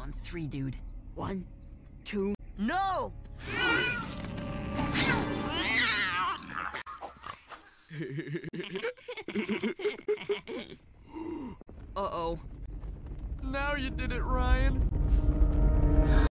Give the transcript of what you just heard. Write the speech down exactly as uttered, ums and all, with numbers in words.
on three, dude. One, two... No! Uh-oh. Now you did it, Ryan.